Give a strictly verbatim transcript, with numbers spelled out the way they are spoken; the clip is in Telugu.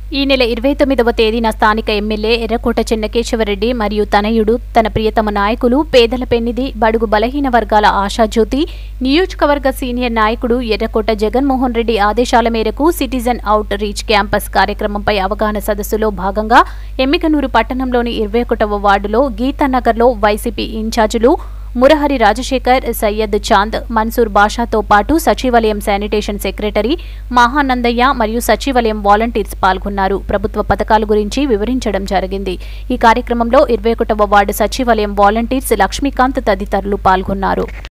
ఈ నెల ఇరవై తొమ్మిదవ తేదీన స్థానిక ఎమ్మెల్యే ఎర్రకోట చెన్నకేశవరెడ్డి మరియు తనయుడు తన ప్రియతమ నాయకులు పేదల పెన్నిధి బడుగు బలహీన వర్గాల ఆశాజ్యోతి నియోజకవర్గ సీనియర్ నాయకుడు ఎర్రకోట జగన్మోహన్ రెడ్డి ఆదేశాల మేరకు సిటిజన్ అవుట్ రీచ్ క్యాంపస్ కార్యక్రమంపై అవగాహన సదస్సులో భాగంగా ఎమ్మిగనూరు పట్టణంలోని ఇరవై ఒకటవ వార్డులో గీతానగర్లో వైసీపీ ఇన్ఛార్జీలు మురహరి రాజశేఖర్, సయ్యద్ చాంద్, మన్సూర్ బాషాతో పాటు సచివాలయం శానిటేషన్ సెక్రటరీ మహానందయ్య మరియు సచివాలయం వాలంటీర్స్ పాల్గొన్నారు. ప్రభుత్వ పథకాల గురించి వివరించడం జరిగింది. ఈ కార్యక్రమంలో ఇరవై ఒకటవ వార్డు సచివాలయం వాలంటీర్స్ లక్ష్మీకాంత్ తదితరులు పాల్గొన్నారు.